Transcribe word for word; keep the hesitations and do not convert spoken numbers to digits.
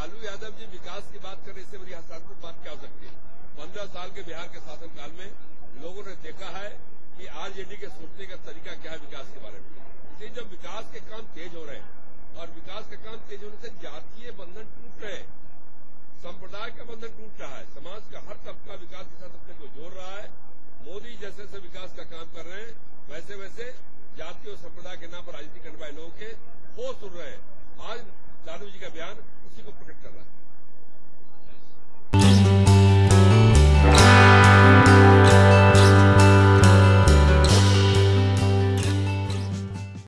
लालू यादव जी विकास की बात करें, इससे बड़ी हास्यास्पद बात क्या हो सकती है। पंद्रह साल के बिहार के शासनकाल में लोगों ने देखा है कि आरजेडी के सोचने का तरीका क्या है विकास के बारे में। इसलिए जब विकास के काम तेज हो रहे हैं और विकास के काम तेज होने से जातीय बंधन टूट रहे हैं, संप्रदाय का बंधन टूट रहा है, समाज का हर तबका विकास के साथ अपने को जोड़ रहा है। मोदी जैसे जैसे विकास का काम कर रहे हैं वैसे वैसे जाति और संप्रदाय के नाम पर राजनीति करने वाले लोगों के होश उड़ रहे हैं। आज लालू जी का बयान उसी को प्रकट कर रहा है।